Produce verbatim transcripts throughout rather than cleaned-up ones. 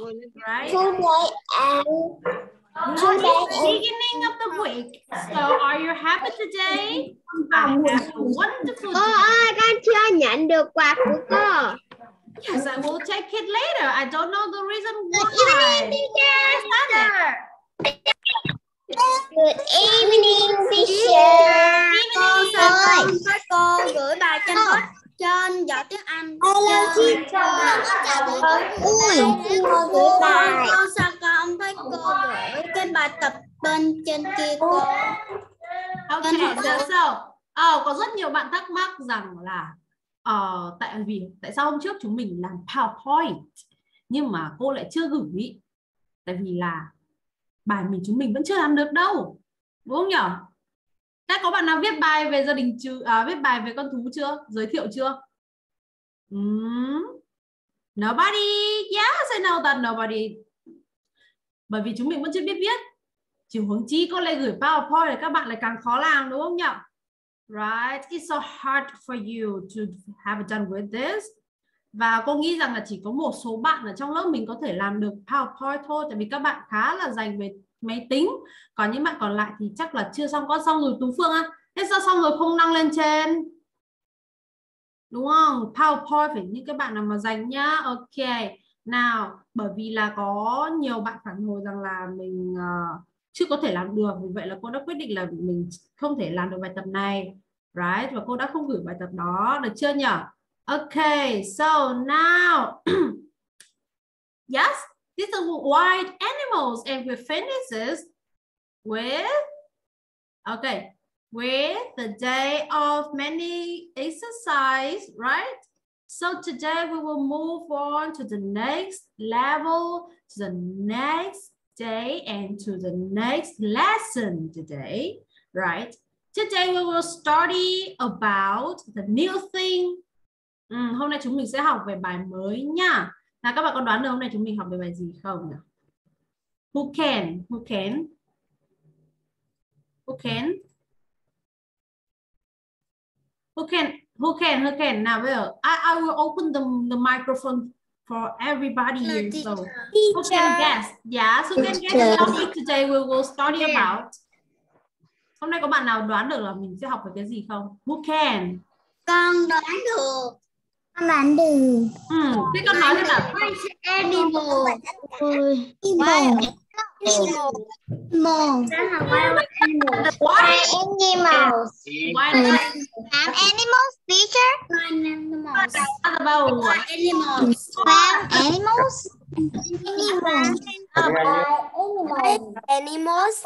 right? Today and Today beginning of the week. So are you happy today? I have a wonderful Cô day. ơi, con chưa nhận được quà của cô. Yes, I will take it later. I don't know the reason why. Good evening, teacher. Good evening, teacher. Cô sao con các cô gửi bài trên hết trên giỏi tiếng Anh. Hello, teacher. Ui, gửi bài. Con sao con không thấy cô gửi cái bài tập bên trên kia cô? Okay, so, so oh, có rất nhiều bạn thắc mắc rằng là uh, tại vì tại sao hôm trước chúng mình làm PowerPoint nhưng mà cô lại chưa gửi, tại vì là bài mình chúng mình vẫn chưa làm được đâu, đúng không nhỉ? Các có bạn nào viết bài về gia đình chưa? À, viết bài về con thú chưa? Giới thiệu chưa? Mm. Nobody? Yes, I know that nobody. Bởi vì chúng mình vẫn chưa biết viết. Chỉ huống chi cô lại gửi PowerPoint thì các bạn lại càng khó làm, đúng không nhỉ? Right, it's so hard for you to have done with this. Và cô nghĩ rằng là chỉ có một số bạn ở trong lớp mình có thể làm được PowerPoint thôi, tại vì các bạn khá là dành về máy tính. Còn những bạn còn lại thì chắc là chưa xong. Có xong rồi Tú Phương á? Thế sao xong rồi không đăng lên trên? Đúng không? PowerPoint phải những cái bạn nào mà dành nhá. Ok. Nào, bởi vì là có nhiều bạn phản hồi rằng là mình uh, chưa có thể làm được, vì vậy là cô đã quyết định là mình không thể làm được bài tập này, right? Và cô đã không gửi bài tập đó, được chưa nhỉ? Okay, so now yes, these are white animals and we finish this with okay, with the day of many exercise, right? So today we will move on to the next level, to the next day and to the next lesson today, right? Today we will study about the new thing. Ừ, hôm nay chúng mình sẽ học về bài mới nha. Nào các bạn có đoán được hôm nay chúng mình học về bài gì không nhỉ? Who can? Who can? Who can? Who can? Who can? Who can? Nào bây giờ I, I will open the, the microphone for everybody here. So who can guess? Yes, who can guess the topic today we will study about? Hôm nay có bạn nào đoán được là mình sẽ học về cái gì không? Who can? Con đoán được. Con đoán được. Ừ, thế con nói thế nào? Animal. Ôi, Animal. Animal. Animal. What? Animals. Why not? Farm animals, teacher? Animals. What about what? Animals. Farm animals? Animals. Animals.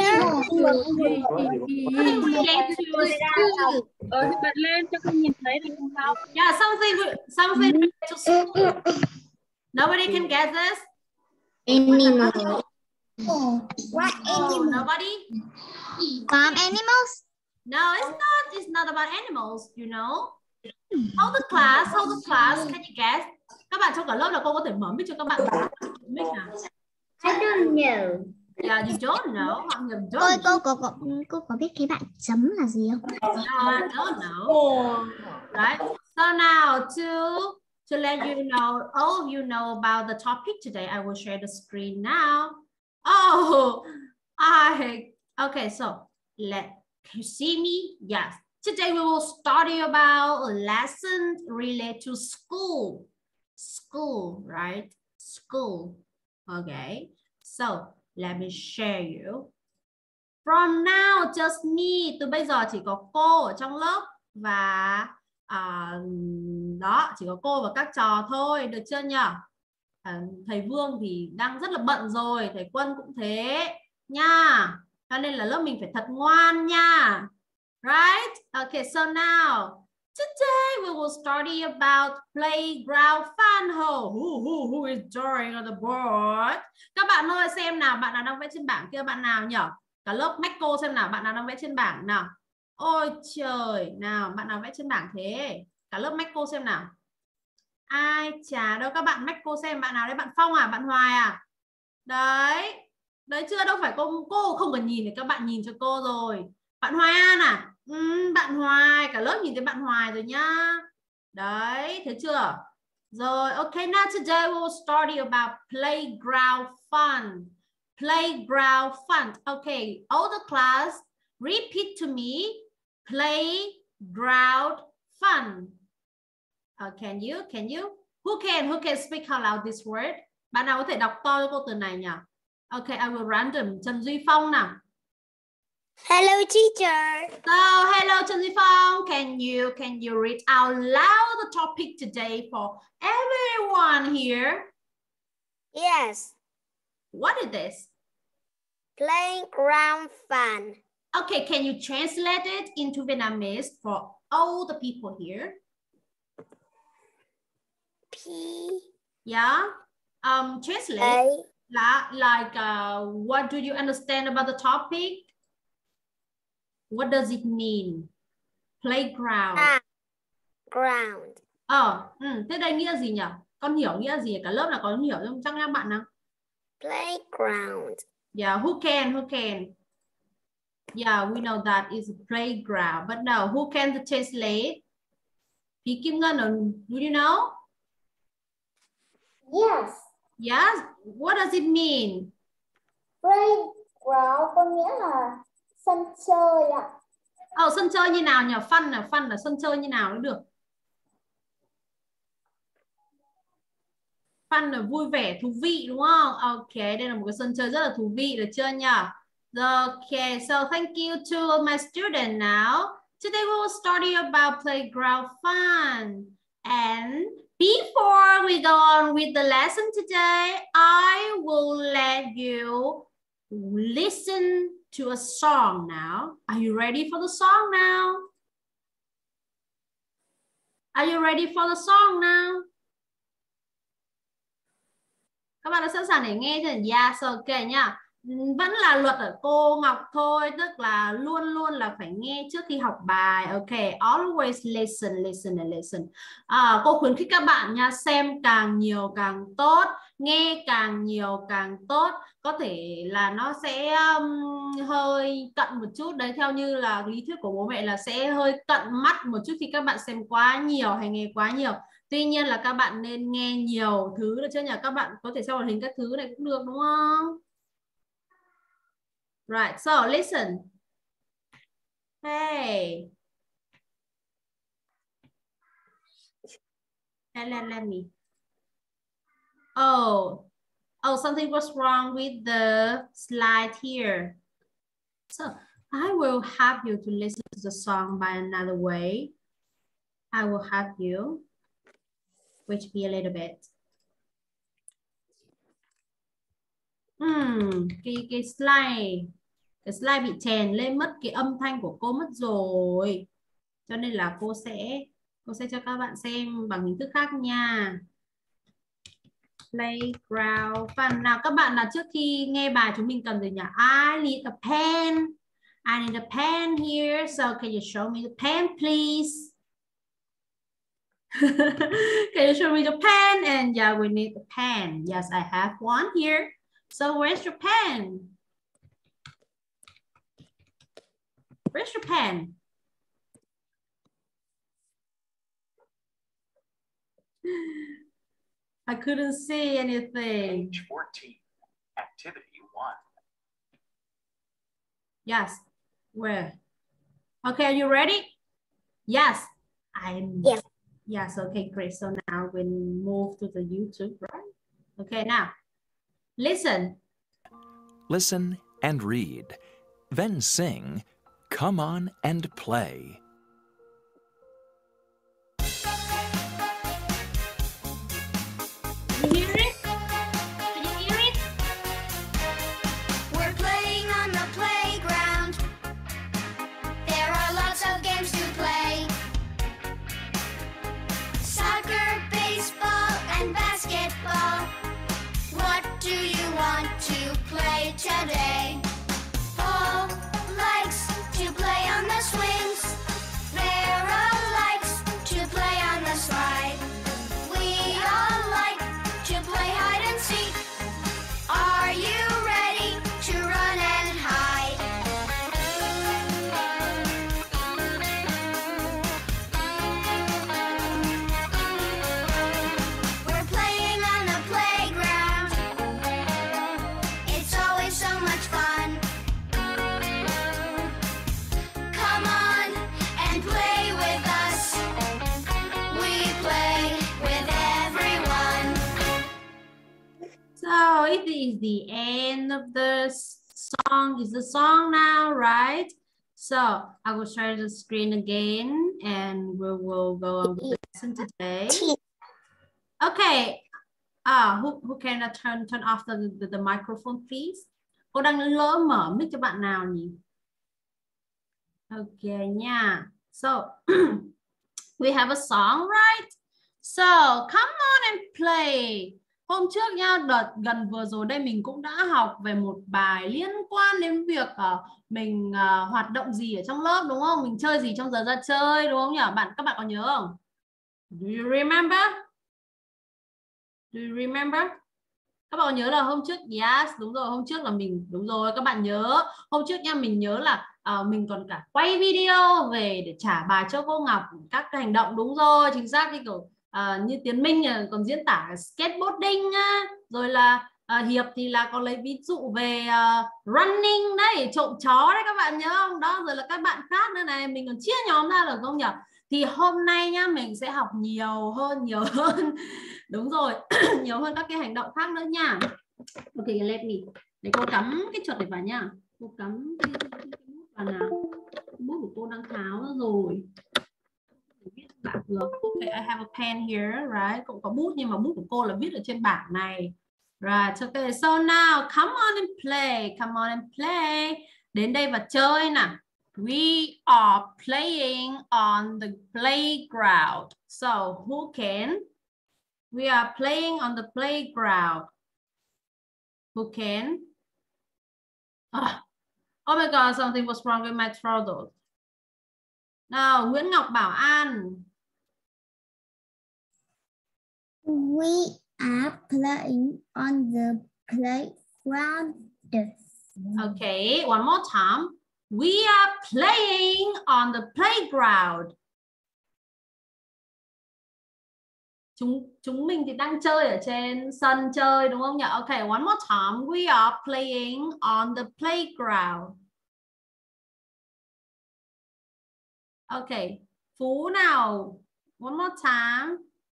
Ờ thì bật lên cho con nhìn thấy được không sao? Yeah, something something to school. Nobody can guess this? Animals. What Oh, nobody? Farm animals? No, it's not. It's not about animals, you know. Hold the class, hold the class. Can you guess? Các bạn trong cả lớp là cô có thể mở mic cho các bạn. Mic nào? I don't know. Yeah, you don't know. Mọi người don't Ôi, know. cô có, cô, cô có biết cái bạn chấm là gì không? No, I don't know. Right? So now to to let you know, all of you know about the topic today, I will share the screen now. Oh, I okay. So let can you see me? Yes. Today we will study about a lesson related to school. School, right? School. Okay. So let me share you. From now, just me. Từ bây giờ chỉ có cô ở trong lớp và à, đó chỉ có cô và các trò thôi, được chưa nhỉ? À, thầy Vương thì đang rất là bận rồi, thầy Quân cũng thế nha. Cho nên là lớp mình phải thật ngoan nha. Right? Okay, so now today we will study about playground fun. Who, who, who is drawing on the board? Các bạn ơi, xem nào, bạn nào đang vẽ trên bảng kia, bạn nào nhỉ? Cả lớp mách cô xem nào, bạn nào đang vẽ trên bảng nào? Ôi trời, nào, bạn nào vẽ trên bảng thế? Cả lớp mách cô xem nào. Ai chả đâu, các bạn mách cô xem, bạn nào đấy? Bạn Phong à, bạn Hoài à? Đấy, đấy chưa, đâu phải cô, cô không cần nhìn thì các bạn nhìn cho cô rồi. Bạn Hoài An à? Ừ, bạn Hoài, cả lớp nhìn thấy bạn Hoài rồi nhá. Đấy, thấy chưa? Rồi, okay, now today we will study about playground fun. Playground fun. Okay, all the class, repeat to me. Playground fun. Uh, can you? Can you? Who can? Who can speak out loud this word? Bạn nào có thể đọc to cho cô từ này nhỉ? Okay, I will random. Trần Duy Phong nào. Hello teacher. So, hello Trần Duy Phong. Can you can you read out loud the topic today for everyone here? Yes. What is this? Playground fun. Okay, can you translate it into Vietnamese for all the people here? P. Yeah. Um, translate. A. La, like, uh, what do you understand about the topic? What does it mean? Playground. Ah. Ground. Ờ, ừ, thế đây nghĩa gì nhỉ? Con hiểu nghĩa gì? Cả lớp là có hiểu không? Chắc các bạn nào? Playground. Yeah, who can? Who can? Yeah, we know that is a playground. But now, who can translate? Phí Kim Ngân, do you know? Yes. Yes. What does it mean? Playground có nghĩa là sân chơi ạ. Ờ, sân chơi như nào nhỉ? Fun là fun là sân chơi như nào mới được? Fun là vui vẻ, thú vị đúng không? Ok, đây là một cái sân chơi rất là thú vị, được chưa nhỉ? Okay, so thank you to my student now. Today we will study about playground fun. And before we go on with the lesson today, I will let you listen to a song now. Are you ready for the song now? Are you ready for the song now? Các bạn đã sẵn sàng để nghe chưa? Yes, ok nha. Vẫn là luật ở cô Ngọc thôi, tức là luôn luôn là phải nghe trước khi học bài. Ok, always listen, listen and listen. À, cô khuyến khích các bạn nha, xem càng nhiều càng tốt, nghe càng nhiều càng tốt. Có thể là nó sẽ um, hơi cận một chút đấy, theo như là lý thuyết của bố mẹ là sẽ hơi cận mắt một chút khi các bạn xem quá nhiều hay nghe quá nhiều. Tuy nhiên là các bạn nên nghe nhiều thứ được chưa nhỉ? Các bạn có thể xem màn hình các thứ này cũng được đúng không? Right, so listen. Hey. Let, let, let me. Oh. Oh, something was wrong with the slide here. So I will have you to listen to the song by another way. I will have you. Which be a little bit. Hmm, cái, cái slide cái slide bị chèn lên, mất cái âm thanh của cô mất rồi, cho nên là cô sẽ cô sẽ cho các bạn xem bằng hình thức khác nha. Playground fun. Nào các bạn là trước khi nghe bài chúng mình cần gì nhỉ? I need a pen. I need a pen here. So can you show me the pen please? Can you show me the pen? And yeah, we need a pen. Yes, I have one here. So where's your pen? Where's your pen? I couldn't see anything. Page fourteen, activity one. Yes. Where? Okay, are you ready? Yes. I'm. Yes. Yes. Okay, great. So now we move to the YouTube, right? Okay, now listen. Listen and read. Then sing, "Come on and play." You hear it? Can you hear it? We're playing on the playground. There are lots of games to play. Soccer, baseball, and basketball. What do you want to play today? Paul likes to play on the swings. boys, this is the end of the song. Is the song now, right? So I will share the screen again and we will go on with the lesson today. Okay. Ah, who, who can uh, turn turn off the, the, the microphone, please? Cô đang lỡ mở mic cho bạn nào nhỉ? Okay nha. So we have a song, right? So come on and play. Hôm trước nha, đợt gần vừa rồi đây mình cũng đã học về một bài liên quan đến việc uh, mình uh, hoạt động gì ở trong lớp, đúng không? Mình chơi gì trong giờ ra chơi, đúng không nhỉ? Bạn các bạn có nhớ không? Do you remember? Do you remember? Các bạn nhớ là hôm trước, yes, đúng rồi, hôm trước là mình, đúng rồi, các bạn nhớ. Hôm trước nha, mình nhớ là uh, mình còn cả quay video về để trả bài cho cô Ngọc các cái hành động, đúng rồi, chính xác như kiểu uh, như Tiến Minh còn diễn tả skateboarding á, rồi là uh, Hiệp thì là có lấy ví dụ về uh, running đấy, trộm chó đấy, các bạn nhớ không? Đó, rồi là các bạn khác nữa này, mình còn chia nhóm ra được không nhỉ? Thì hôm nay nhá, mình sẽ học nhiều hơn, nhiều hơn. Đúng rồi, nhiều hơn các cái hành động khác nữa nha. Ok, let me. Để cô cắm cái chuột này vào nha. Cô cắm cái, cái, cái, cái bút vào nào. Bút của cô đang tháo ra rồi. Viết bảng được. Ok, I have a pen here, right? Cũng có bút nhưng mà bút của cô là viết ở trên bảng này. Right, ok. So now, come on and play. Come on and play. Đến đây và chơi nào. We are playing on the playground. So, who can? We are playing on the playground. Who can? Oh, oh my God, something was wrong with my throat. Nào, Nguyễn Ngọc Bảo An. We are playing on the playground. Okay, one more time. We are playing on the playground. Chúng chúng mình thì đang chơi ở trên sân chơi, đúng không nhỉ? Okay, one more time. We are playing on the playground. Okay, Phú nào. One more time.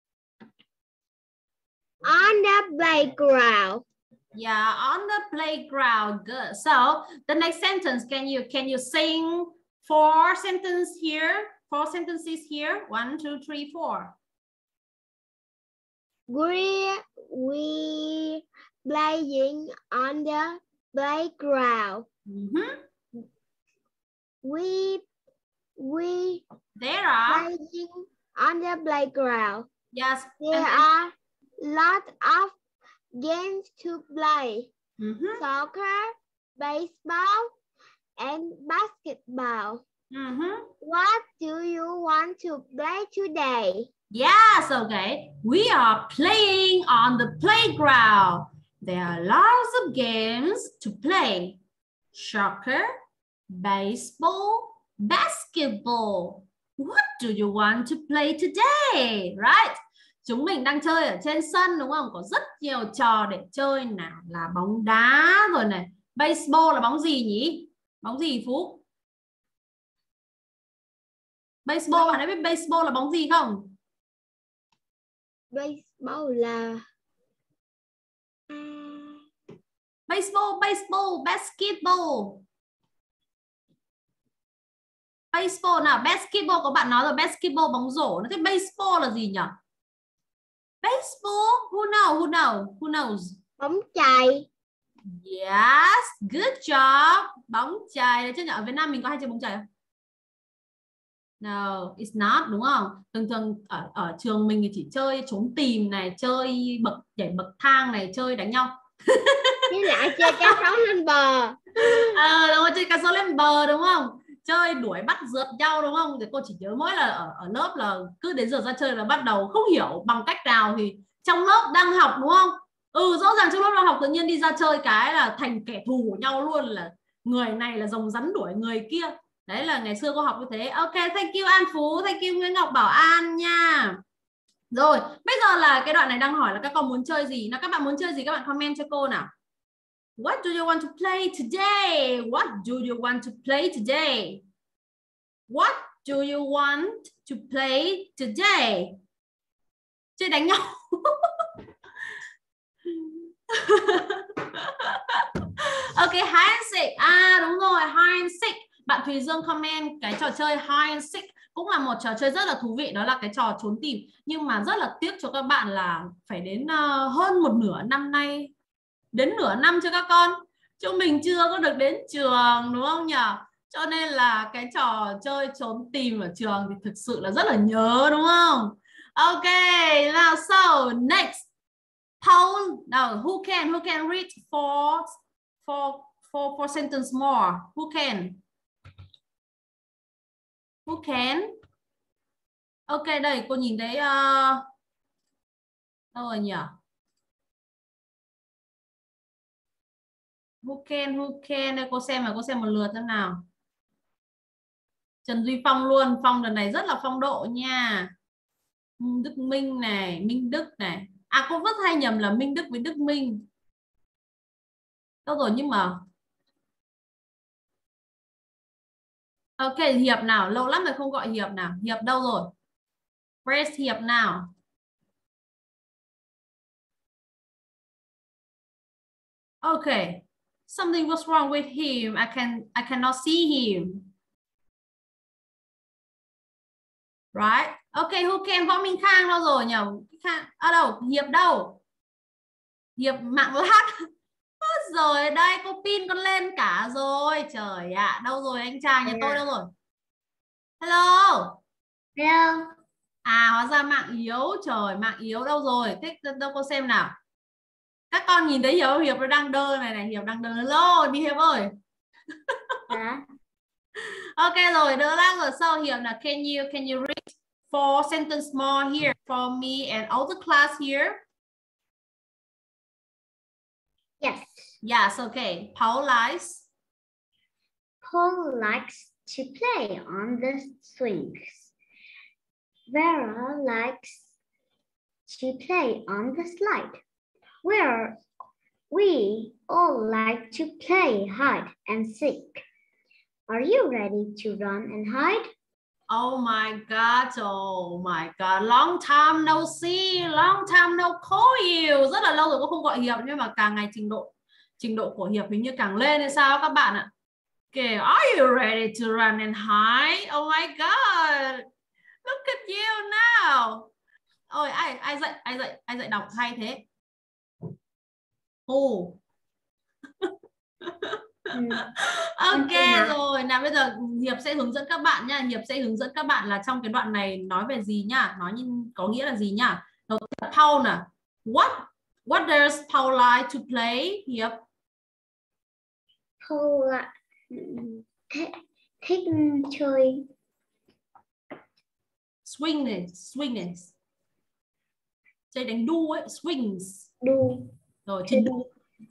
On the playground. Yeah, on the playground. Good. So the next sentence, can you can you sing four sentences here? Four sentences here. One, two, three, four. We we playing on the playground. Mm-hmm. We we There are. playing on the playground. Yes. There and, are lots of games to play. Mm-hmm. Soccer, baseball, and basketball. Mm-hmm. What do you want to play today? Yes, okay. We are playing on the playground. There are lots of games to play. Soccer, baseball, basketball. What do you want to play today? Right? Chúng mình đang chơi ở trên sân, đúng không? Có rất nhiều trò để chơi, nào là bóng đá rồi này. Baseball là bóng gì nhỉ? Bóng gì Phú? Baseball, bạn ấy biết baseball là bóng gì không? Baseball là Baseball, baseball, basketball. Baseball nào, basketball có bạn nói rồi, basketball bóng rổ. Thế baseball là gì nhỉ? Baseball, who knows, who knows, who knows? bóng chày. Yes, good job. Bóng chày, chứ nhỉ? Ở Việt Nam mình có hay chơi bóng chày không? No, it's not, đúng không? Thường thường ở, ở trường mình thì chỉ chơi trốn tìm này, chơi bậc nhảy bậc thang này, chơi đánh nhau. Với lại chơi cá sấu lên bờ. Ờ, đúng rồi, chơi cá sấu lên bờ, đúng không? Chơi đuổi bắt rượt nhau, đúng không? Thì cô chỉ nhớ mỗi là ở, ở lớp là cứ đến giờ ra chơi là bắt đầu không hiểu bằng cách nào thì trong lớp đang học, đúng không? Ừ, rõ ràng trong lớp đang học tự nhiên đi ra chơi cái là thành kẻ thù của nhau luôn, là người này là rồng rắn đuổi người kia. Đấy là ngày xưa cô học như thế. Ok, thank you An Phú, thank you Nguyễn Ngọc Bảo An nha. Rồi, bây giờ là cái đoạn này đang hỏi là các con muốn chơi gì. Nào, các bạn muốn chơi gì các bạn comment cho cô nào. What do you want to play today? What do you want to play today? What do you want to play today? Chơi đánh nhau. hide and seek. À đúng rồi, hide and seek. Bạn Thùy Dương comment cái trò chơi hide and seek cũng là một trò chơi rất là thú vị, đó là cái trò trốn tìm. Nhưng mà rất là tiếc cho các bạn là phải đến uh, hơn một nửa năm nay, đến nửa năm cho các con. Chúng mình chưa có được đến trường đúng không nhỉ? Cho nên là cái trò chơi trốn tìm ở trường thì thực sự là rất là nhớ đúng không? Ok, now so next. Paul, now who can who can read four four four four sentence more? Who can? Who can? Ok, đây cô nhìn thấy uh... đâu rồi nhỉ? Who can, who can? Đây cô xem mà cô xem một lượt xem nào. Trần Duy Phong luôn, Phong lần này rất là phong độ nha. Đức Minh này, Minh Đức này. À cô rất hay nhầm là Minh Đức với Đức Minh. Đâu rồi nhưng mà ok, Hiệp nào, lâu lắm rồi không gọi Hiệp nào. Hiệp đâu rồi? Where's Hiệp nào? Okay. Something was wrong with him. I can I cannot see him. Right? Okay, who can? Võ Minh Khang đâu rồi nhỉ? Khang ở đâu? Hiệp đâu? Hiệp mạng lát. Rồi đây, cô pin con lên cả rồi. Trời ạ, à, đâu rồi anh trai nhà tôi đâu rồi? Hello. Hello. À hóa ra mạng yếu. Trời, mạng yếu đâu rồi? Thế đâu cô xem nào. Các con nhìn thấy Hiệp, Hiệp nó đang đơ này này, Hiệp đang đơ. Hello, đi Hiệp ơi. Dạ. Ok rồi, đỡ lát rồi. So Hiệp là can you can you read four sentence more here for me and all the class here? Yes. Yes, okay. Paul likes. Paul likes to play on the swings. Vera likes to play on the slide. Where we all like to play hide and seek. Are you ready to run and hide? Oh my God, oh my God, long time no see, long time no call you. Rất là lâu rồi cô không gọi Hiệp, nhưng mà càng ngày trình độ trình độ của Hiệp hình như càng lên hay sao các bạn ạ. Okay, are you ready to run and hide? Oh my God, look at you now. Ôi, ai ai dạy ai dạy ai dạy đọc hay thế? Ồ. Ok rồi, nào bây giờ Hiệp sẽ hướng dẫn các bạn nha. Hiệp sẽ hướng dẫn các bạn là trong cái đoạn này nói về gì nhá, nói như có nghĩa là gì nhá. Đầu tiên là Paul nè. What What does Paul like to play? Hiệp. Paul thích thích chơi Swing này, swing này. Chơi đánh đu ấy, swings. Đu. Rồi chơi đu.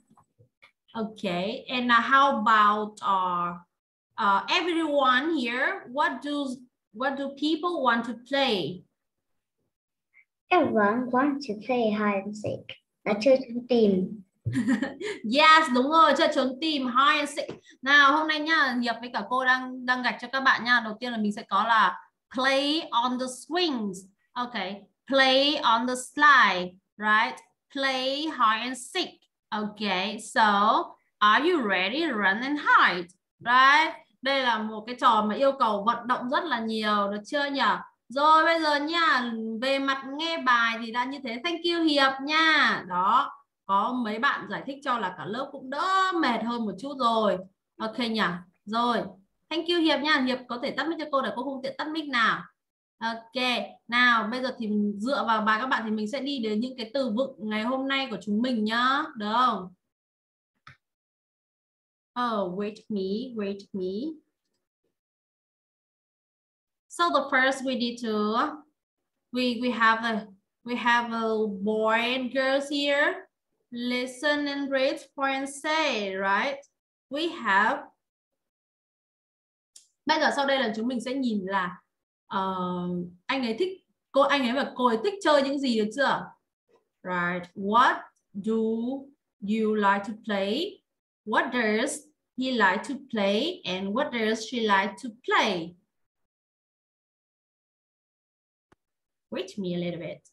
Okay, and uh, how about uh, uh, everyone here? What do what do people want to play? Everyone wants to play hide and seek. Là chơi trốn tìm. Yes, đúng rồi, chơi trốn tìm hide and seek. Nào hôm nay nhá, Hiệp với cả cô đang đang gạch cho các bạn nha. Đầu tiên là mình sẽ có là play on the swings. Okay, play on the slide, right? Play hide and seek. Okay, so are you ready to run and hide? Right? Đây là một cái trò mà yêu cầu vận động rất là nhiều, được chưa nhỉ? Rồi bây giờ nha, về mặt nghe bài thì đã như thế. Thank you Hiệp nha. Đó, có mấy bạn giải thích cho là cả lớp cũng đỡ mệt hơn một chút rồi. Ok nhỉ? Rồi, thank you Hiệp nha. Hiệp có thể tắt mic cho cô để cô không tiện tắt mic nào. Ok, nào bây giờ thì dựa vào bài các bạn thì mình sẽ đi đến những cái từ vựng ngày hôm nay của chúng mình nhá, được không? Oh, wait me, wait me. So the first we need to we we have a we have a boy and girls here. Listen and read for and say, right? We have. Bây giờ sau đây là chúng mình sẽ nhìn là uh, anh ấy thích cô anh ấy và cô ấy thích chơi những gì, được chưa? Right. What do you like to play? What does he like to play? And what does she like to play? Wait me a little bit.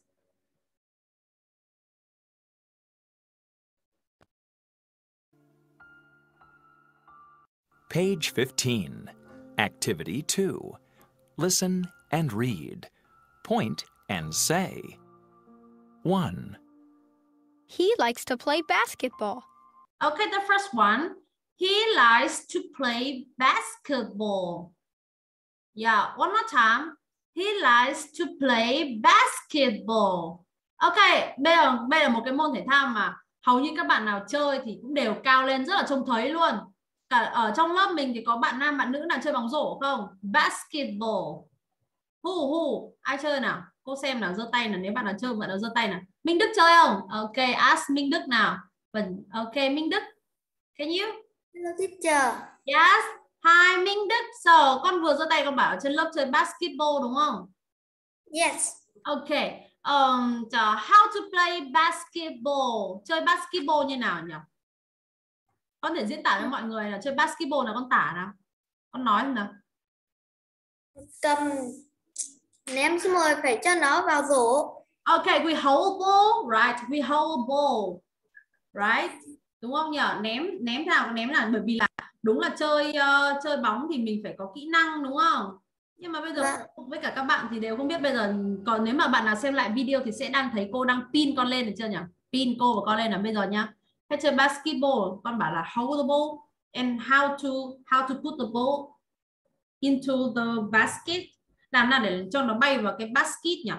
Page fifteen. Activity two. Listen and read. Point and say. one. He likes to play basketball. Okay, the first one. He likes to play basketball. Yeah, one more time. He likes to play basketball. Ok, đây là, đây là một cái môn thể thao mà hầu như các bạn nào chơi thì cũng đều cao lên rất là trông thấy luôn. Cả ở trong lớp mình thì có bạn nam bạn nữ nào chơi bóng rổ không? Basketball. Who who? Ai chơi nào? Cô xem nào, giơ tay nào, nếu bạn nào chơi bạn nào giơ tay nào. Minh Đức chơi không? Ok, ask Minh Đức nào. Ok, Minh Đức. Can you? Hello teacher. Yes. Hi Minh Đức. So, con vừa giơ tay con bảo ở trên lớp chơi basketball đúng không? Yes. Ok. Um, so how to play basketball. Chơi basketball như nào nhỉ? Con thể diễn tả với mọi người là chơi basketball là con tả nào. Con nói nào. Cầm ném xong rồi phải cho nó vào rổ. Ok, we hold ball, right? We hold ball, right? Đúng không nhỉ? Ném ném nào ném là bởi vì là đúng là chơi uh, chơi bóng thì mình phải có kỹ năng đúng không? Nhưng mà bây giờ Dạ. với cả các bạn thì đều không biết bây giờ. Còn nếu mà bạn nào xem lại video thì sẽ đang thấy cô đang pin con lên được chưa nhỉ? Pin cô và con lên là bây giờ nhá. Hay chơi basketball, con bảo là hold the ball and how to how to put the ball into the basket. Làm nào để cho nó bay vào cái basket nhỉ?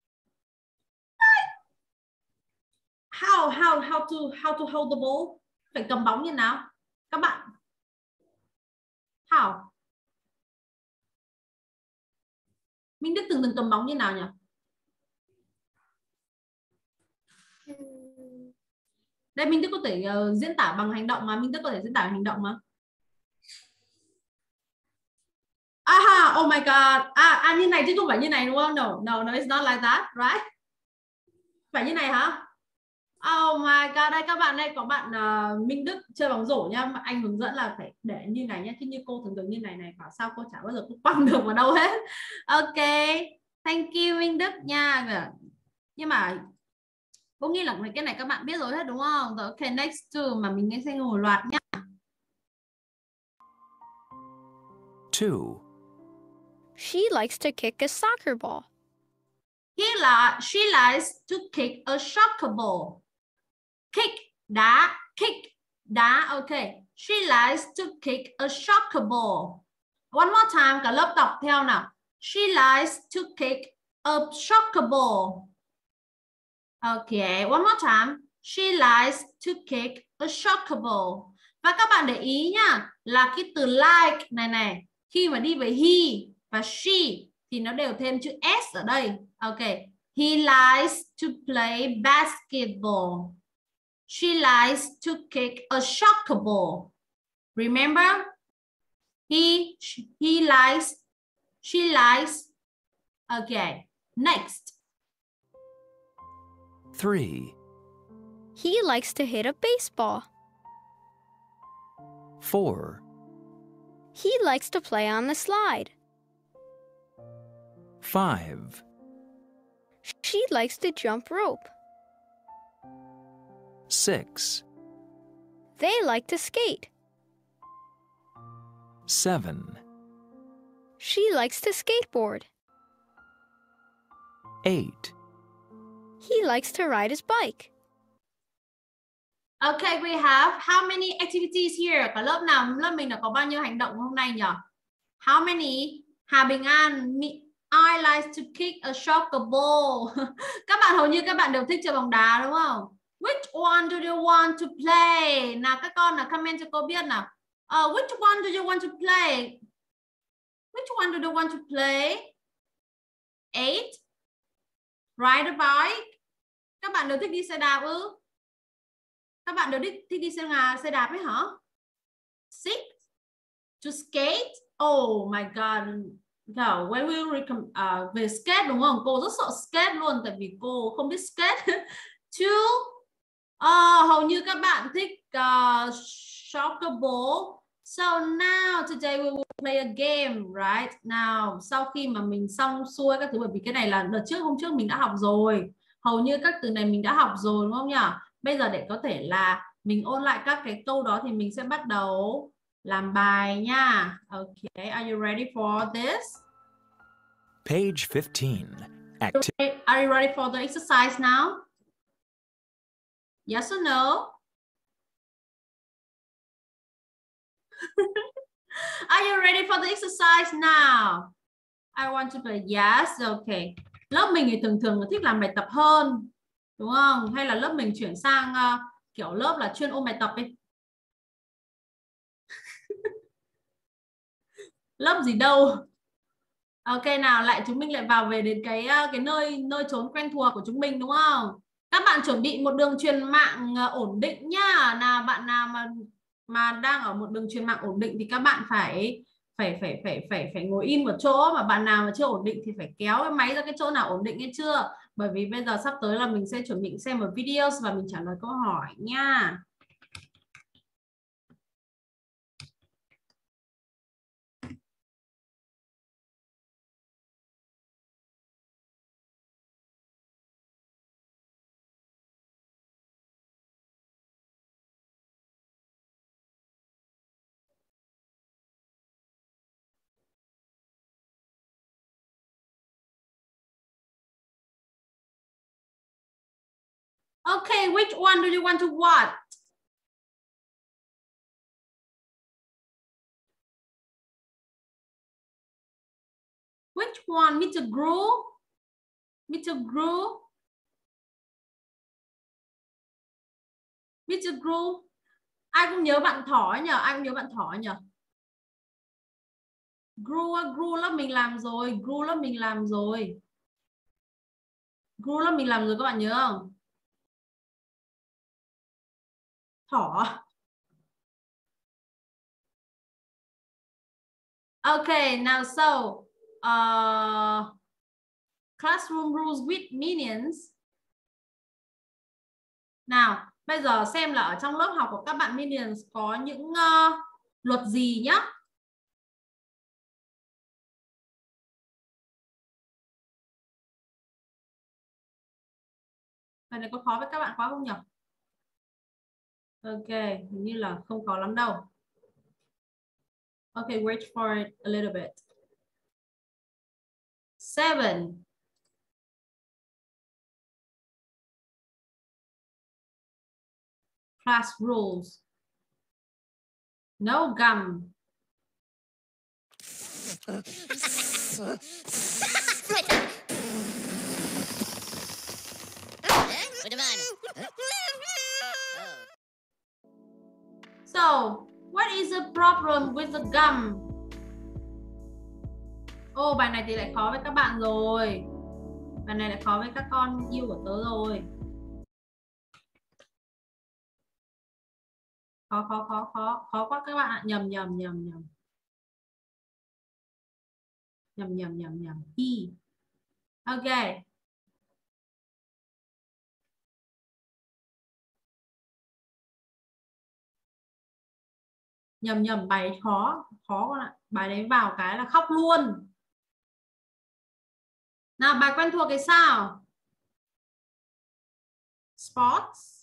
How how how to how to hold the ball? Phải cầm bóng như nào? Các bạn. How? Minh Đức từng từng cầm bóng như nào nhỉ? Đây Minh Đức có thể uh, diễn tả bằng hành động mà. Minh Đức có thể diễn tả bằng hành động mà. Aha, oh my god. À, à như này chứ không phải như này đúng không? No, no, no, it's not like that, right? Phải như này hả? Oh my god, đây các bạn đây có bạn uh, Minh Đức chơi bóng rổ nhá. Anh hướng dẫn là phải để như này nhá. Chứ như cô thường thường như này này, bảo sao cô chả bao giờ cô quăng được vào đâu hết. Ok, thank you Minh Đức nha. Nhưng mà cô nghĩ là cái này các bạn biết rồi hết đúng không? Rồi, ok, next to mà mình nghe xem một loạt nhá. two. She likes to kick a soccer ball. He là she likes to kick a soccer ball. Kick, đá, kick, đá, ok. She likes to kick a soccer ball. One more time, cả lớp đọc theo nào. She likes to kick a soccer ball. Okay, one more time. She likes to kick a soccer ball. Và các bạn để ý nhá, là cái từ like này này, khi mà đi với he và she thì nó đều thêm chữ s ở đây. Okay. He likes to play basketball. She likes to kick a soccer ball. Remember? He, he likes, she likes. Okay. Next. three. He likes to hit a baseball. four. He likes to play on the slide. five. She likes to jump rope. six. They like to skate. seven. She likes to skateboard. eight. He likes to ride his bike. Okay, we have how many activities here? Cả lớp nào, lớp mình là có bao nhiêu hành động hôm nay nhỉ? How many? Hà Bình An, I like to kick a soccer ball. Các bạn hầu như các bạn đều thích chơi bóng đá đúng không? Which one do you want to play? Nào các con nào comment cho cô biết nào. Uh, which one do you want to play? Which one do you want to play? Eight. Ride a bike. Các bạn đều thích đi xe đạp ư? Các bạn đều thích, thích đi xe, xe đạp ấy hả? Six. To skate. Oh my god. No, when we recommend uh, về skate đúng không? Cô rất sợ skate luôn tại vì cô không biết skate. Two. Uh, hầu như các bạn thích uh, soccer ball. So now today we will play a game, right? Nào, sau khi mà mình xong xuôi các thứ, bởi vì cái này là đợt trước hôm trước mình đã học rồi. Hầu như các từ này mình đã học rồi đúng không nhỉ? Bây giờ để có thể là mình ôn lại các cái câu đó thì mình sẽ bắt đầu Làm bài nha. Okay, are you ready for this? Page fifteen. Acti- Are you ready for the exercise now? Yes or no? Are you ready for the exercise now? I want to play yes. Okay. Lớp mình thì thường thường thích làm bài tập hơn, đúng không? Hay là lớp mình chuyển sang uh, kiểu lớp là chuyên ôn bài tập ấy. Lớp gì đâu. Ok nào, lại chúng mình lại vào về đến cái cái nơi nơi trốn quen thuộc của chúng mình, đúng không? Các bạn chuẩn bị một đường truyền mạng ổn định nhá. Nào bạn nào mà mà đang ở một đường truyền mạng ổn định thì các bạn phải phải phải phải phải phải ngồi in một chỗ, mà bạn nào mà chưa ổn định thì phải kéo cái máy ra cái chỗ nào ổn định, nghe chưa? Bởi vì bây giờ sắp tới là mình sẽ chuẩn bị xem một video và mình trả lời câu hỏi nha. Okay, which one do you want to watch? Which one, Mister Gru? Mister Gru? Mister Gru? Ai cũng nhớ bạn thỏ nhờ, ai cũng nhớ bạn thỏ nhờ. Gru, Gru lớp mình làm rồi, Gru lớp mình làm rồi. Gru lớp mình làm rồi các bạn nhớ không? Thỏ. Okay, now so uh, classroom rules with minions. Nào, bây giờ xem là ở trong lớp học của các bạn Minions có những uh, luật gì nhá. Bài này có khó với các bạn quá không nhỉ? Ok, hình như là không khó lắm đâu. Okay, wait for it a little bit. Seven. Class rules. No gum. So, what is the problem with the gum? Ô, oh, bài này thì lại khó với các bạn rồi. Bài này lại khó với các con yêu của tớ rồi. Khó, khó, khó, khó, khó quá các bạn ạ. Nhầm, nhầm, nhầm, nhầm. Nhầm, nhầm, nhầm, nhầm. E. Ok. Nhầm, nhầm, bài khó, khó con ạ. Bài đấy vào cái là khóc luôn. Nào, bài quen thuộc cái sao? Sports.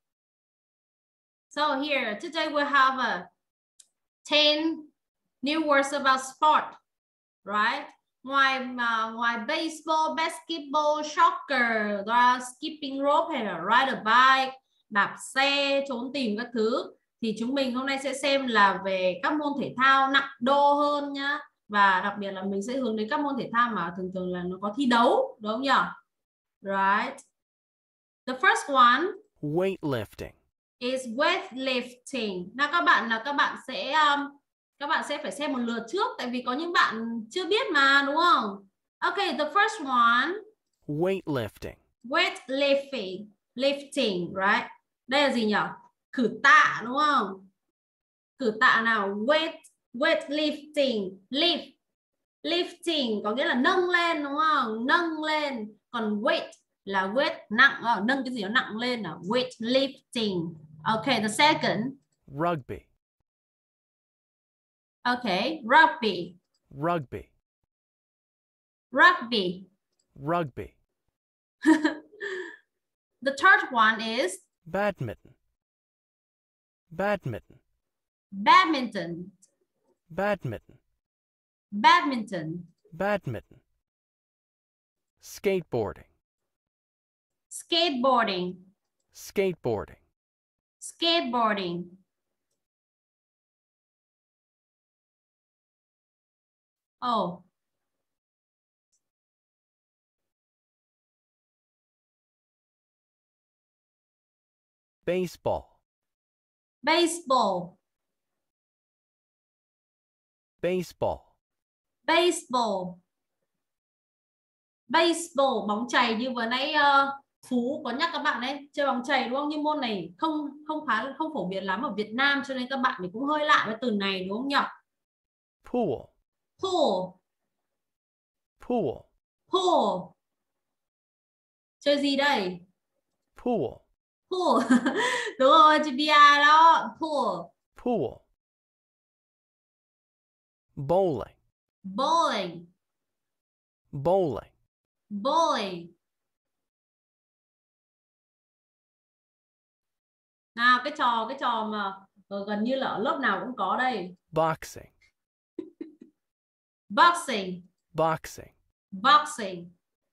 So here, today we have a ten new words about sport, right? Ngoài uh, ngoài baseball, basketball, soccer, skipping rope hay là ride a bike, đạp xe, trốn tìm các thứ, thì chúng mình hôm nay sẽ xem là về các môn thể thao nặng đô hơn nhá. Và đặc biệt là mình sẽ hướng đến các môn thể thao mà thường thường là nó có thi đấu, đúng không nhỉ? Right. The first one weightlifting is weightlifting. Nào các bạn là các bạn sẽ um, các bạn sẽ phải xem một lượt trước, tại vì có những bạn chưa biết mà, đúng không? Okay, the first one. Weightlifting. Weightlifting, lifting, right? Đây là gì nhỉ? Khử tạ, đúng không? Khử tạ nào? Weight, weightlifting, lift, lifting có nghĩa là nâng lên, đúng không? Nâng lên. Còn weight là weight nặng, à, nâng cái gì nó nặng lên là weightlifting. Okay, the second. Rugby. Okay, rugby. Rugby. Rugby. Rugby. The third one is badminton. Badminton. Badminton. Badminton. Badminton. Badminton. Skateboarding. Skateboarding. Skateboarding. Skateboarding. Oh. Baseball. Baseball. Baseball. Baseball. Baseball, bóng chày như vừa nãy uh, Phú có nhắc các bạn đấy, chơi bóng chày đúng không? Nhưng môn này không không khá không phổ biến lắm ở Việt Nam, cho nên các bạn thì cũng hơi lạ với từ này đúng không nhỉ? Pool. Pool. Pool. Pool. Chơi gì đây? Pool. Pool. Đúng rồi, chữ bia đó. Pool. Pool. Bowling. Bowling. Bowling. Bowling. Nào cái trò cái trò mà ờ, gần như là ở lớp nào cũng có đây. Boxing. Boxing. Boxing. Boxing.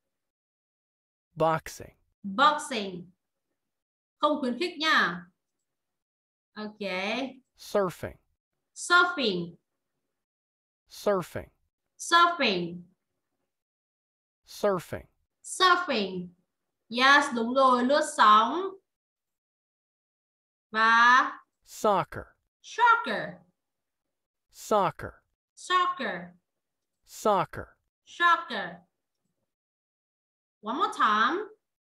Boxing. Boxing. Không khuyến khích nha. Ok. Surfing. Surfing. Surfing. Surfing. Surfing. Surfing. Yes, đúng rồi, lướt sóng. Và Soccer. soccer. Soccer. Soccer. Soccer. Soccer. One more time.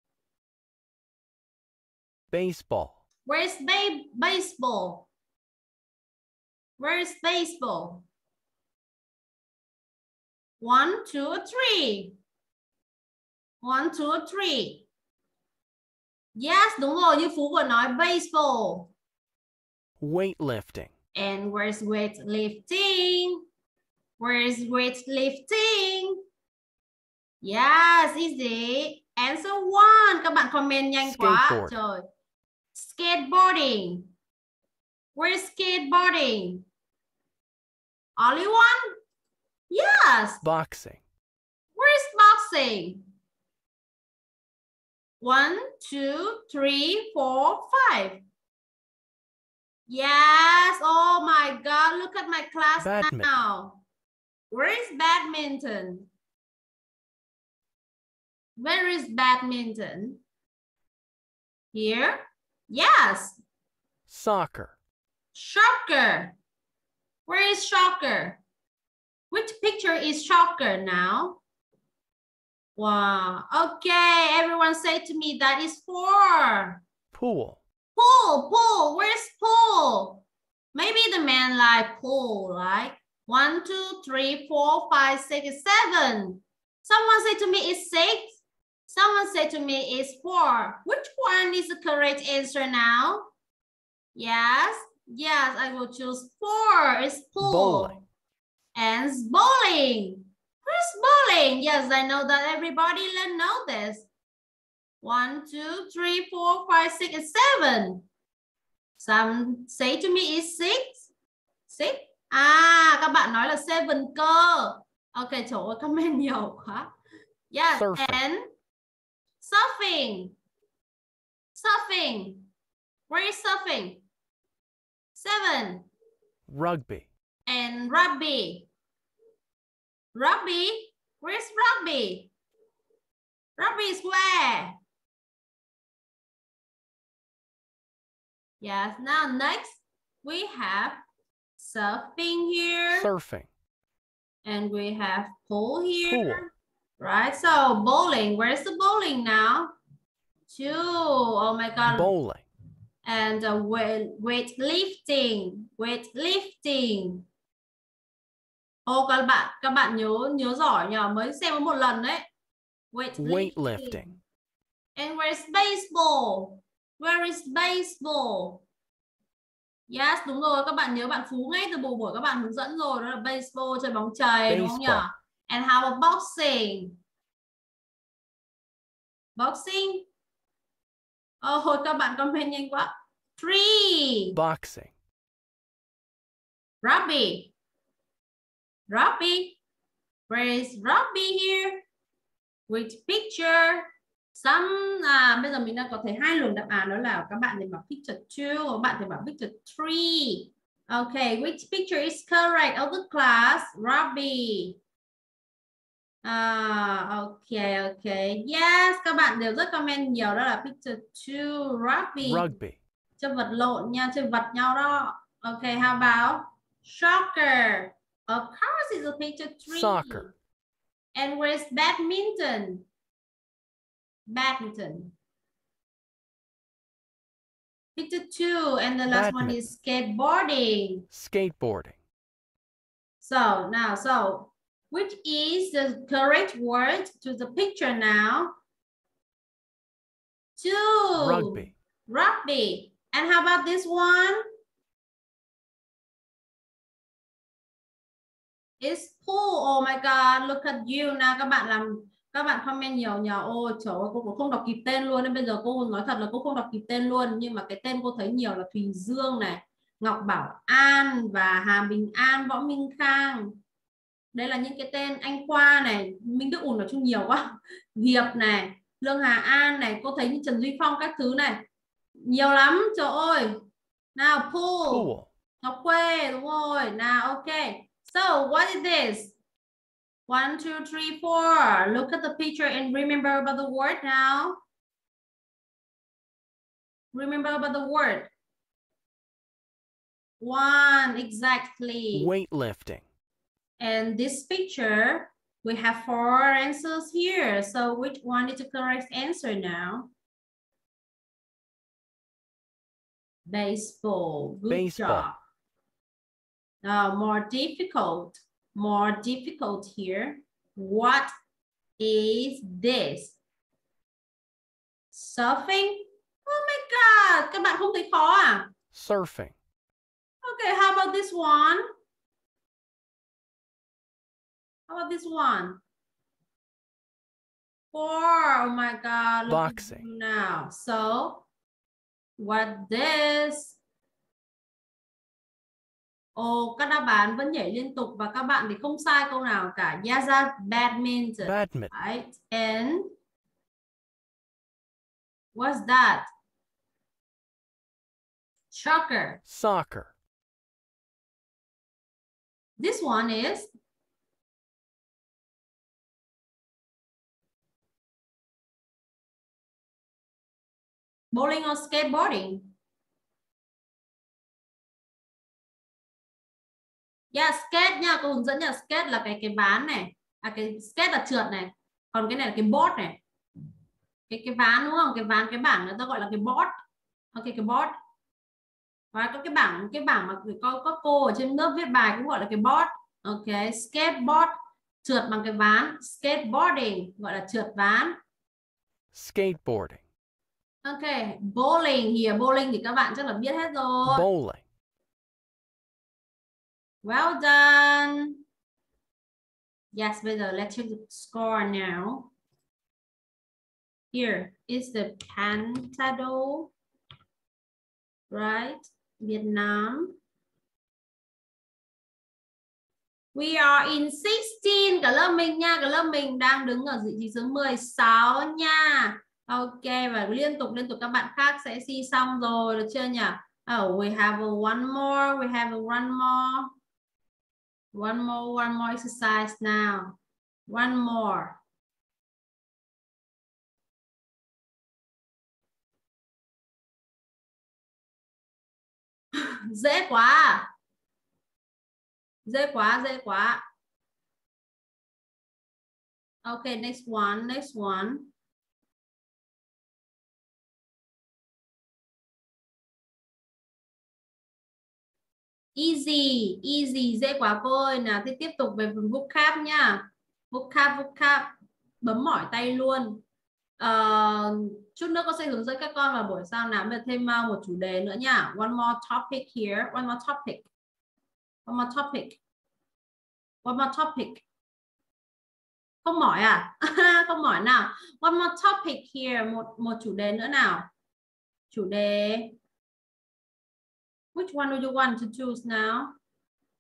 Baseball. Where's ba baseball? Where's baseball? One, two, three. One, two, three. Yes, đúng rồi, như Phú vừa nói, baseball. Weightlifting. And where's weightlifting? Where's weightlifting? Yes, easy. Answer one. Các bạn comment nhanh quá. Skateboard. Trời. Skateboarding. Where's skateboarding? Only one? Yes. Boxing. Where's boxing? One, two, three, four, five. Yes. Oh my God. Look at my class Badminton. now. Where is badminton? Where is badminton? Here? Yes. Soccer. Soccer. Where is soccer? Which picture is soccer now? Wow. Okay, everyone say to me that is four. Pool. Pool, pool. Where's pool? Maybe the man like pool, right? One, two, three, four, five, six, seven. Someone say to me it's six. Someone say to me it's four. Which one is the correct answer now? Yes. Yes, I will choose four. It's pool. Bowling. And bowling. Where's bowling? Yes, I know that everybody will know this. One, two, three, four, five, six, and seven. Some say to me it's six. Six. À, các bạn nói là seven cơ. Ok, trời ơi, comment nhiều quá. Yes, Surfing. and surfing. Surfing. Where is surfing? Seven. Rugby. And rugby. Rugby? Where's rugby? Rugby is where? Yes, now next we have surfing here. Surfing. And we have pool here. Pool. Right, so bowling. Where's the bowling now? Two. Oh my God. Bowling. And uh, weight, weightlifting. Weightlifting. Ô, các bạn các bạn nhớ nhớ giỏi nhờ, mới xem một lần đấy. Weightlifting. Weightlifting. And where's baseball? Where is baseball? Yes, đúng rồi, các bạn nhớ bạn Phú ngay từ buổi buổi các bạn hướng dẫn rồi, đó là baseball, chơi bóng chày, đúng không nhỉ? Baseball. And how about boxing? Boxing? Ồ, hồi các bạn comment nhanh quá. Three. Boxing. Robbie. Robbie. Where is Robbie here? Which picture? Some à, bây giờ mình đang có thấy hai luồng đáp án, đó là các bạn thì bảo picture two, các bạn thì bảo picture three. Okay, which picture is correct of the class? Robbie. À, okay, okay. Yes, các bạn đều rất comment nhiều, đó là picture two, Robbie. Rugby. Chơi vật lộn nha, chơi vật nhau đó. Okay, how about soccer? Of course it's a picture three. Soccer. And where's badminton? Badminton. Picture two, and the last one is skateboarding. Skateboarding. So now, so which is the correct word to the picture now? Two. Rugby. Rugby. And how about this one? It's pool. Oh my God, look at you. Nào các bạn làm, các bạn comment nhiều nhiều. Ôi trời ơi, cô cũng không đọc kịp tên luôn. Nên bây giờ cô nói thật là cô không đọc kịp tên luôn. Nhưng mà cái tên cô thấy nhiều là Thùy Dương này, Ngọc Bảo An và Hà Bình An, Võ Minh Khang. Đây là những cái tên. Anh Khoa này, Minh Đức Ùn nói chung nhiều quá. Hiệp này, Lương Hà An này, cô thấy như Trần Duy Phong các thứ này. Nhiều lắm, trời ơi. Nào, pool. Pool. Ngọc Khuê, đúng rồi. Nào, ok. So, what is this? One, two, three, four. Look at the picture and remember about the word now. Remember about the word. One, exactly. Weightlifting. And this picture, we have four answers here. So, which one is the correct answer now? Baseball. Good Baseball. job. Now, more difficult, more difficult here. What is this? Surfing? Oh my God, các bạn không thấy khó à? Surfing. Okay, how about this one? How about this one? Four, oh my God. Look Boxing. at you now. So, what this? Ồ, các đáp án vẫn nhảy liên tục và các bạn thì không sai câu nào cả. Yes, that's badminton. Badminton. Right? And what's that? Soccer. Soccer. This one is bowling or skateboarding. Yeah, skate nha, cô hướng dẫn nha. Skate là cái cái ván này. À, cái skate là trượt này. Còn cái này là cái board này. Cái cái ván đúng không? Cái ván, cái bảng người ta gọi là cái board. Ok, cái board. Và có cái bảng, cái bảng mà có, có cô ở trên lớp viết bài cũng gọi là cái board. Ok, skateboard, trượt bằng cái ván. Skateboarding gọi là trượt ván. Skateboarding. Ok, bowling here. Bowling thì các bạn chắc là biết hết rồi. Bowling. Well done. Yes, bây giờ let's check the score now. Here is the Pantado, right? Vietnam. We are in sixteen. Cả lớp mình nha, cả lớp mình đang đứng ở vị trí số mười sáu nha. Ok, và liên tục liên tục các bạn khác sẽ see xong rồi, được chưa nhỉ? Oh, we have a one more, we have a one more. One more, one more exercise now. One more. Dễ quá. Dễ quá, dễ quá. Okay, next one, next one. Easy, easy, dễ quá cô ơi. Nào, thì tiếp tục về phần vocab nha. Vocab, vocab. Bấm mỏi tay luôn. Uh, chút nữa con sẽ hướng dẫn các con vào buổi sau nào. Bây giờ thêm uh, một chủ đề nữa nha. One more topic here. One more topic. One more topic. One more topic. Không mỏi à? Không mỏi nào. One more topic here. Một, một chủ đề nữa nào. Chủ đề. Which one do you want to choose now?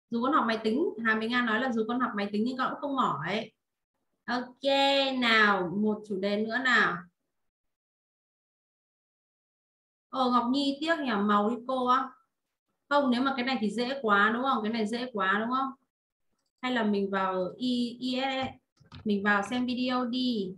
Dù con học máy tính, Hà Bình An nói là dù con học máy tính nhưng con cũng không mỏi. Ok, nào, một chủ đề nữa nào. Ồ, Ngọc Nhi tiếc nhỉ, màu đi cô á. Không, nếu mà cái này thì dễ quá đúng không? Cái này dễ quá đúng không? Hay là mình vào i ét ét, mình vào xem video đi.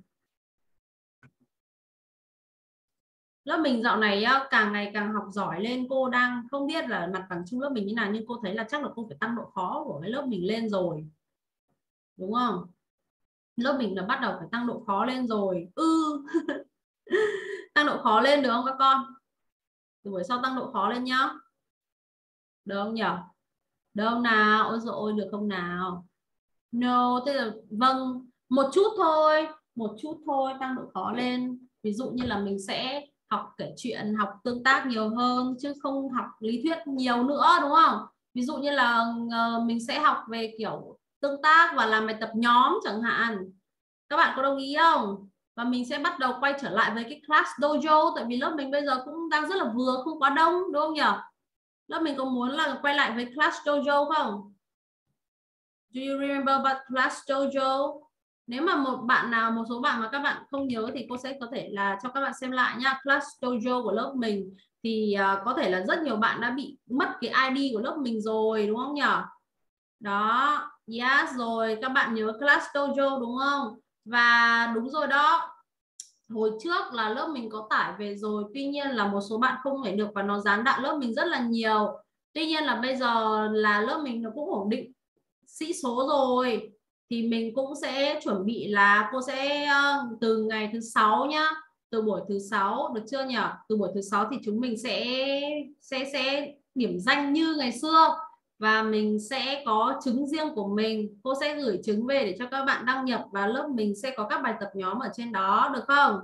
Lớp mình dạo này càng ngày càng học giỏi lên. Cô đang không biết là mặt bằng chung lớp mình như nào, nhưng cô thấy là chắc là cô phải tăng độ khó của cái lớp mình lên rồi, đúng không? Lớp mình là bắt đầu phải tăng độ khó lên rồi. Ừ. Tăng độ khó lên được không các con? Từ buổi sau tăng độ khó lên nhá. Được không nhỉ? Được không nào? Ôi dồi ôi, được không nào? No, tức là vâng, một chút thôi, một chút thôi, tăng độ khó lên. Ví dụ như là mình sẽ học kể chuyện, học tương tác nhiều hơn chứ không học lý thuyết nhiều nữa, đúng không? Ví dụ như là uh, mình sẽ học về kiểu tương tác và làm bài tập nhóm chẳng hạn. Các bạn có đồng ý không? Và mình sẽ bắt đầu quay trở lại với cái class dojo, tại vì lớp mình bây giờ cũng đang rất là vừa, không quá đông, đúng không nhỉ? Lớp mình có muốn là quay lại với class dojo không? Do you remember about class dojo? Nếu mà một bạn nào, một số bạn mà các bạn không nhớ thì cô sẽ có thể là cho các bạn xem lại nha. Class dojo của lớp mình thì uh, có thể là rất nhiều bạn đã bị mất cái i đê của lớp mình rồi, đúng không nhỉ? Đó, yes rồi, các bạn nhớ class dojo đúng không? Và đúng rồi đó. Hồi trước là lớp mình có tải về rồi, tuy nhiên là một số bạn không phải được và nó gián đoạn lớp mình rất là nhiều. Tuy nhiên là bây giờ là lớp mình nó cũng ổn định sĩ số rồi, thì mình cũng sẽ chuẩn bị là cô sẽ uh, từ ngày thứ sáu nhá, từ buổi thứ sáu, được chưa nhỉ? Từ buổi thứ sáu thì chúng mình sẽ sẽ sẽ điểm danh như ngày xưa, và mình sẽ có chứng riêng của mình. Cô sẽ gửi chứng về để cho các bạn đăng nhập vào lớp mình, sẽ có các bài tập nhóm ở trên đó, được không?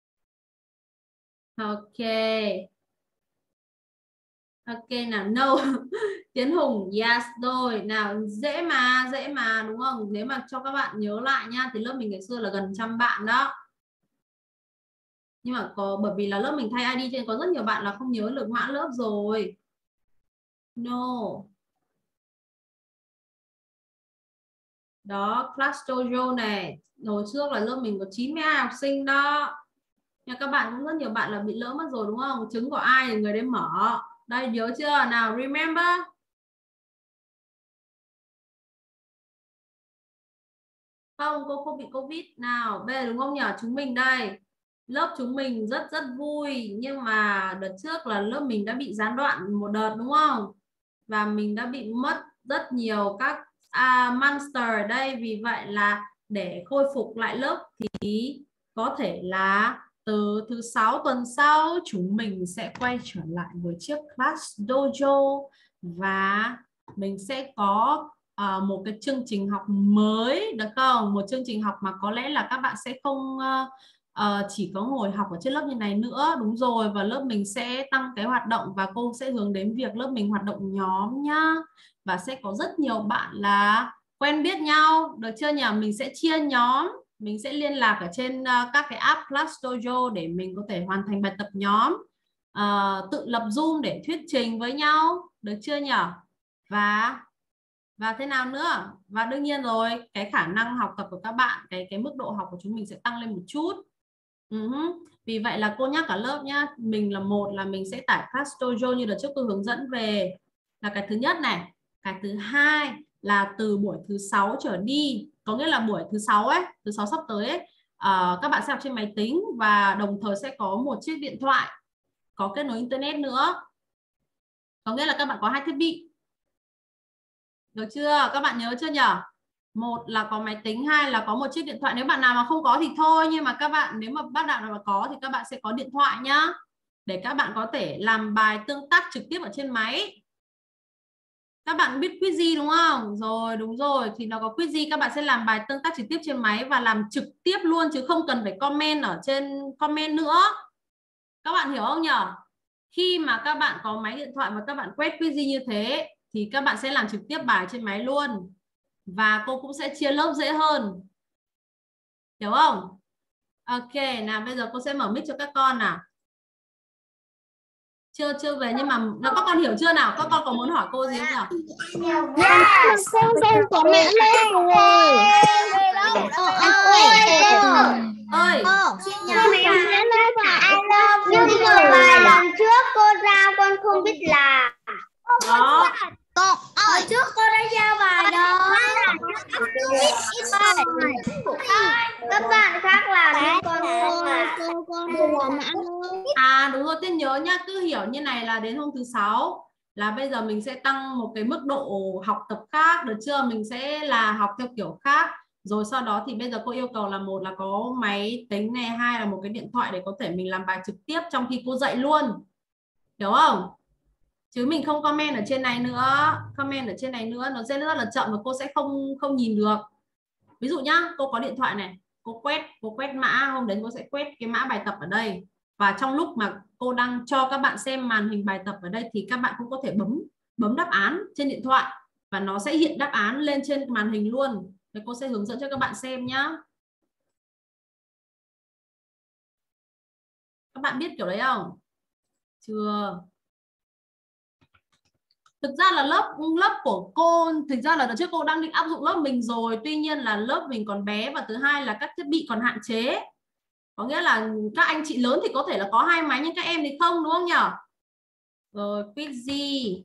Ok. Ok nào, no. Tiến Hùng, yes rồi. Nào, dễ mà, dễ mà, đúng không? Nếu mà cho các bạn nhớ lại nha, thì lớp mình ngày xưa là gần trăm bạn đó. Nhưng mà có, bởi vì là lớp mình thay i đê cho nên có rất nhiều bạn là không nhớ được mã lớp rồi. No. Đó, class dojo này. Hồi trước là lớp mình có chín mươi hai học sinh đó. Nhưng các bạn cũng rất nhiều bạn là bị lỡ mất rồi, đúng không? Chứng của ai thì người đấy mở. Đây, nhớ chưa? Nào, remember. Không, cô không bị Covid nào. Bây giờ đúng không nhỉ? Chúng mình đây. Lớp chúng mình rất rất vui. Nhưng mà đợt trước là lớp mình đã bị gián đoạn một đợt, đúng không? Và mình đã bị mất rất nhiều các à, monster ở đây. Vì vậy là để khôi phục lại lớp thì có thể là từ thứ sáu tuần sau chúng mình sẽ quay trở lại với chiếc class dojo. Và mình sẽ có uh, một cái chương trình học mới, được không? Một chương trình học mà có lẽ là các bạn sẽ không uh, uh, chỉ có ngồi học ở trên lớp như này nữa. Đúng rồi, và lớp mình sẽ tăng cái hoạt động, và cô sẽ hướng đến việc lớp mình hoạt động nhóm nhá. Và sẽ có rất nhiều bạn là quen biết nhau, được chưa nhỉ? Mình sẽ chia nhóm, mình sẽ liên lạc ở trên uh, các cái app Class Dojo để mình có thể hoàn thành bài tập nhóm, uh, tự lập Zoom để thuyết trình với nhau, được chưa nhỉ? Và và thế nào nữa? Và đương nhiên rồi, cái khả năng học tập của các bạn, cái cái mức độ học của chúng mình sẽ tăng lên một chút. Uh-huh. Vì vậy là cô nhắc cả lớp nhá, mình là một là mình sẽ tải Class Dojo như đợt trước cô hướng dẫn về, là cái thứ nhất này. Cái thứ hai là từ buổi thứ sáu trở đi, có nghĩa là buổi thứ sáu ấy, thứ sáu sắp tới ấy, uh, các bạn sẽ học trên máy tính và đồng thời sẽ có một chiếc điện thoại có kết nối internet nữa. Có nghĩa là các bạn có hai thiết bị. Được chưa? Các bạn nhớ chưa nhỉ? Một là có máy tính, hai là có một chiếc điện thoại. Nếu bạn nào mà không có thì thôi, nhưng mà các bạn nếu mà bác đạo nào mà có thì các bạn sẽ có điện thoại nhá, để các bạn có thể làm bài tương tác trực tiếp ở trên máy. Các bạn biết Quizy đúng không? Rồi, đúng rồi, thì nó có Quizy, các bạn sẽ làm bài tương tác trực tiếp trên máy và làm trực tiếp luôn, chứ không cần phải comment ở trên comment nữa. Các bạn hiểu không nhỉ? Khi mà các bạn có máy điện thoại và các bạn quét Quizy như thế thì các bạn sẽ làm trực tiếp bài trên máy luôn. Và cô cũng sẽ chia lớp dễ hơn. Hiểu không? Ok, nào bây giờ cô sẽ mở mic cho các con nào. chưa chưa về nhưng mà nó các con hiểu chưa nào? Các con có muốn hỏi cô gì không nhỉ? Yes. Con con của mẹ lên rồi. Ơi. Nhưng mà vài lần trước cô giao con không biết làm. Đó. Con ơi, trước cô đã giao bài rồi. Các bạn khác làm nhưng con cô con làm ăn. À đúng rồi, tiên nhớ nhá, cứ hiểu như này là đến hôm thứ sáu là bây giờ mình sẽ tăng một cái mức độ học tập khác, được chưa? Mình sẽ là học theo kiểu khác. Rồi sau đó thì bây giờ cô yêu cầu là một là có máy tính này, hai là một cái điện thoại để có thể mình làm bài trực tiếp trong khi cô dạy luôn. Hiểu không? Chứ mình không comment ở trên này nữa, comment ở trên này nữa nó sẽ rất là chậm và cô sẽ không không nhìn được. Ví dụ nhá, cô có điện thoại này, cô quét, cô quét mã, hôm đấy cô sẽ quét cái mã bài tập ở đây. Và trong lúc mà cô đang cho các bạn xem màn hình bài tập ở đây thì các bạn cũng có thể bấm bấm đáp án trên điện thoại và nó sẽ hiện đáp án lên trên màn hình luôn. Thì cô sẽ hướng dẫn cho các bạn xem nhá. Các bạn biết kiểu đấy không? Chưa? Thực ra là lớp lớp của cô, thực ra là đợt trước cô đang định áp dụng lớp mình rồi, tuy nhiên là lớp mình còn bé và thứ hai là các thiết bị còn hạn chế. Có nghĩa là các anh chị lớn thì có thể là có hai máy nhưng các em thì không, đúng không nhỉ? Rồi quiz gì?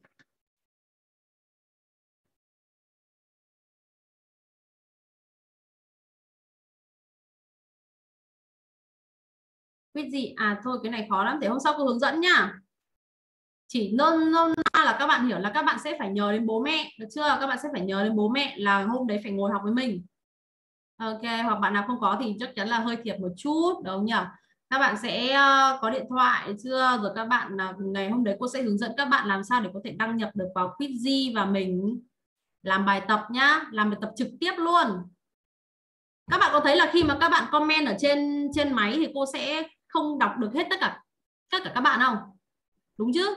Quiz gì? À thôi cái này khó lắm, để hôm sau cô hướng dẫn nhá. Chỉ nôm nôm na là các bạn hiểu là các bạn sẽ phải nhờ đến bố mẹ, được chưa? Các bạn sẽ phải nhờ đến bố mẹ là hôm đấy phải ngồi học với mình. Ok, hoặc bạn nào không có thì chắc chắn là hơi thiệt một chút, đúng không nhỉ? Các bạn sẽ uh, có điện thoại chưa? Rồi các bạn uh, ngày hôm đấy cô sẽ hướng dẫn các bạn làm sao để có thể đăng nhập được vào Quizzy và mình làm bài tập nhá, làm bài tập trực tiếp luôn. Các bạn có thấy là khi mà các bạn comment ở trên trên máy thì cô sẽ không đọc được hết tất cả tất cả các bạn không? Đúng chứ?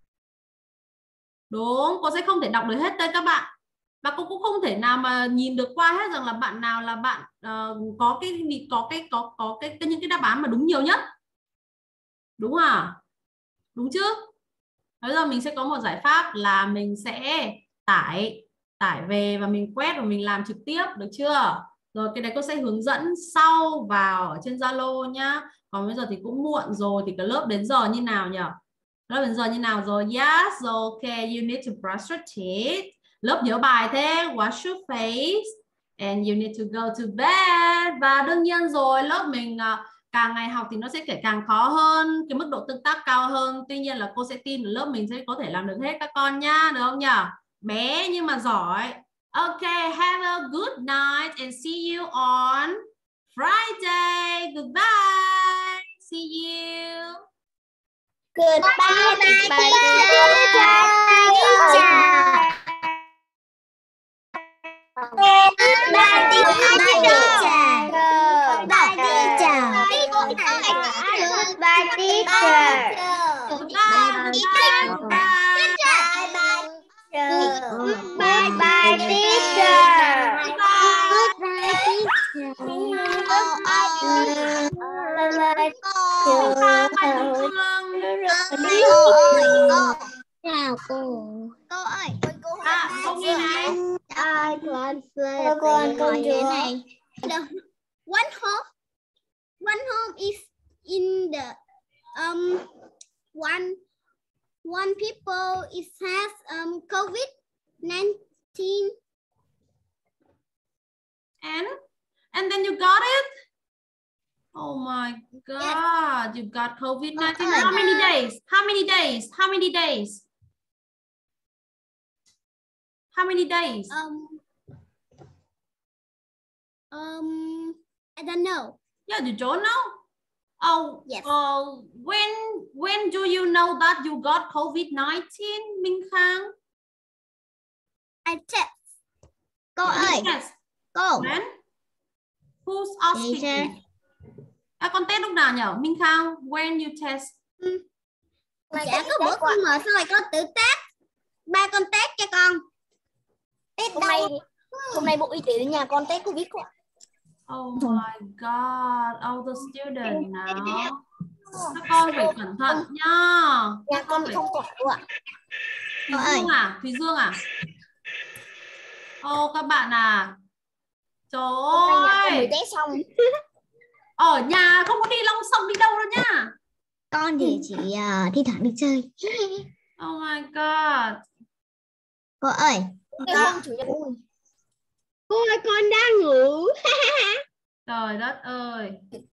Đúng, cô sẽ không thể đọc được hết tên các bạn. Và cô cũng không thể nào mà nhìn được qua hết rằng là bạn nào là bạn uh, có cái có cái có có cái, cái những cái đáp án mà đúng nhiều nhất. Đúng à? Đúng chứ? Bây giờ mình sẽ có một giải pháp là mình sẽ tải tải về và mình quét và mình làm trực tiếp, được chưa? Rồi cái đấy cô sẽ hướng dẫn sau vào ở trên Zalo nhá. Còn bây giờ thì cũng muộn rồi thì cái lớp đến giờ như nào nhỉ? Lớp đến giờ như nào rồi? Yes, okay, you need to brush your teeth. Lớp nhớ bài thế, wash your face and you need to go to bed. Và đương nhiên rồi, lớp mình càng ngày học thì nó sẽ càng khó hơn, cái mức độ tương tác cao hơn. Tuy nhiên là cô sẽ tin là lớp mình sẽ có thể làm được hết các con nhá, được không nhỉ? Bé nhưng mà giỏi. Okay, have a good night and see you on Friday. Goodbye. See you. Goodbye, Bye, Bye, teacher. Bye, teacher. Bye, teacher. Bye, bye, teacher. Chào cô. Cô ơi, cô à, cô nghe này. Ai con Cô con con thế này. The one home, one home is in the um one one people is has um COVID nineteen. And and then you got it. Oh my God, you got COVID nineteen. Okay. How many days? How many days? How many days? How many days? Um, um, I don't know. Yeah, you don't know? Oh, Yes. uh, when when do you know that you got COVID nineteen, Minh Khang? I test. Cô You ơi, test. cô. When? Who's asking Teacher. you? À, con test lúc nào nhở? Minh Khang, when you test? Dạ có bữa con mở xong rồi con tự test. Ba con test cho con. Test Hôm nay hôm nay Bộ Y tế đến nhà con test Covid cô ạ. Oh my God, all the students now. Các con phải cẩn thận nhá. Nhà con không có đâu ạ. Thùy Dương à? Thùy Dương à? Ô các bạn à. Trời ơi. Tết xong. Ở nhà không có đi long song đi đâu đâu nhá. Con thì chỉ uh, thi thoảng đi chơi. Oh my god. Cô ơi. Cái hôm chủ nhật. Cô ơi con đang ngủ. Trời đất ơi.